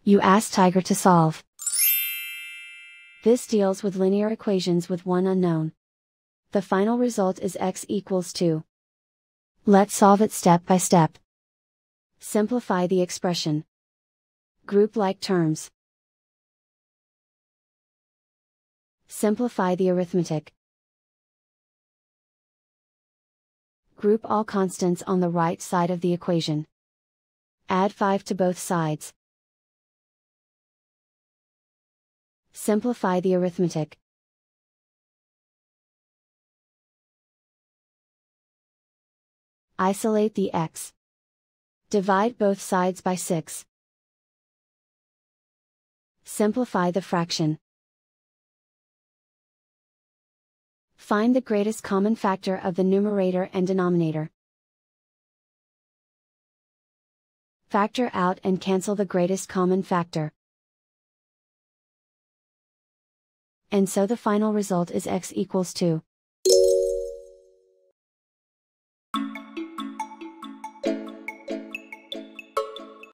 You ask Tiger to solve. This deals with linear equations with one unknown. The final result is x equals 2. Let's solve it step by step. Simplify the expression. Group like terms. Simplify the arithmetic. Group all constants on the right side of the equation. Add 5 to both sides. Simplify the arithmetic. Isolate the x. Divide both sides by 6. Simplify the fraction. Find the greatest common factor of the numerator and denominator. Factor out and cancel the greatest common factor. And so the final result is x equals 2.